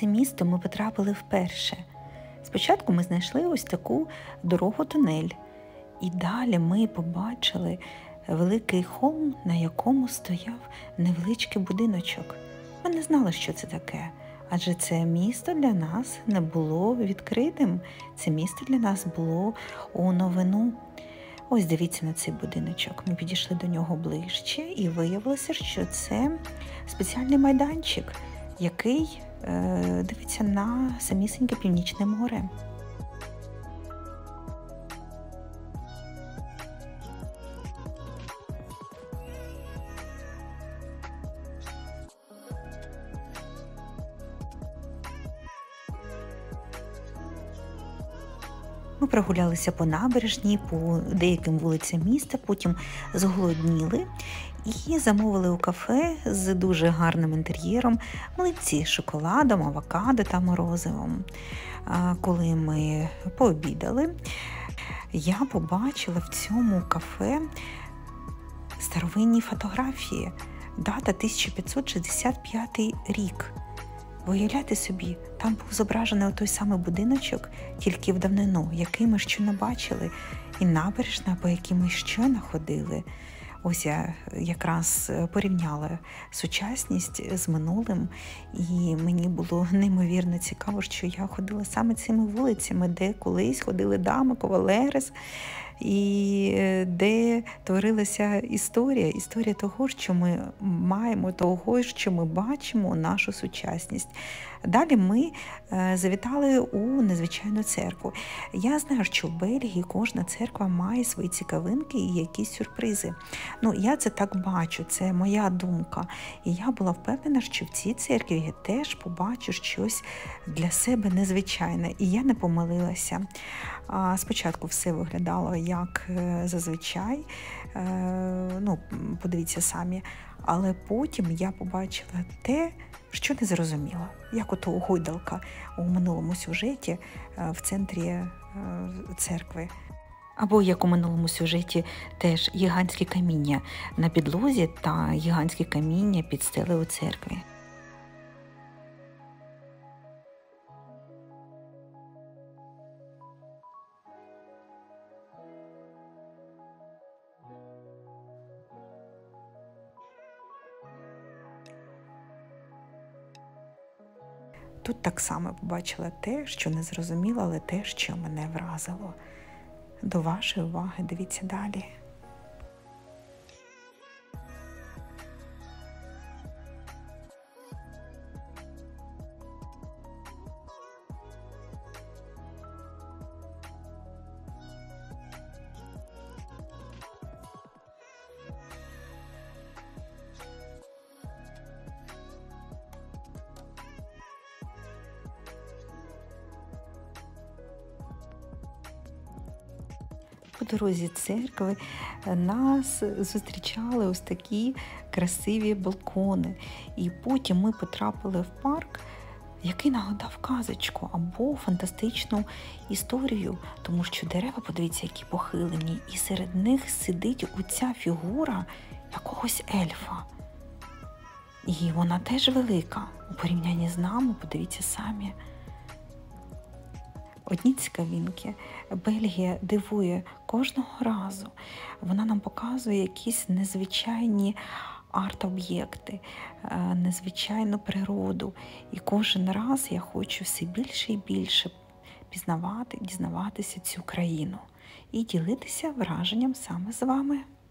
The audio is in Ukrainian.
це місто ми потрапили вперше. Спочатку ми знайшли ось таку дорогу-тунель. І далі ми побачили великий холм, на якому стояв невеличкий будиночок. Ми не знали, що це таке, адже це місто для нас не було відкритим. Це місто для нас було у новину. Ось дивіться на цей будиночок. Ми підійшли до нього ближче і виявилося, що це спеціальний майданчик, який дивиться на самісіньке Північне море. Ми прогулялися по набережній, по деяким вулицям міста, потім зголодніли і замовили у кафе з дуже гарним інтер'єром млинці з шоколадом, авокадо та морозивом. Коли ми пообідали, я побачила в цьому кафе старовинні фотографії. Дата 1565 рік. Ви уявляєте собі, там був зображений той самий будиночок, тільки в давнину, який ми щойно бачили, і набережна, по якій ми щойно ходили. Ось я якраз порівняла сучасність з минулим, і мені було неймовірно цікаво, що я ходила саме цими вулицями, де колись ходили дами, кавалери, і де творилася історія того, що ми маємо, того, що ми бачимо, нашу сучасність. Далі ми завітали у незвичайну церкву. Я знаю, що в Бельгії кожна церква має свої цікавинки і якісь сюрпризи. Я це так бачу, це моя думка. І я була впевнена, що в цій церкві я теж побачу щось для себе незвичайне. І я не помилилася. Спочатку все виглядало як зазвичай, подивіться самі, але потім я побачила те, що не зрозуміла, як ото гойдалка у минулому сюжеті в центрі церкви. Або як у минулому сюжеті теж гігантські каміння на підлозі та гігантські каміння під стелею у церкві. Тут так само побачила те, що не зрозуміла, але те, що мене вразило. До вашої уваги дивіться далі. По дорозі церкви нас зустрічали ось такі красиві балкони. І потім ми потрапили в парк, який нагадав казочку або фантастичну історію, тому що дерева, подивіться, які похилені, і серед них сидить оця фігура якогось ельфа. І вона теж велика. У порівнянні з нами, подивіться самі. Одні цікавинки. Бельгія дивує кожного разу. Вона нам показує якісь незвичайні арт-об'єкти, незвичайну природу. І кожен раз я хочу все більше і більше пізнавати, дізнаватися цю країну і ділитися враженням саме з вами.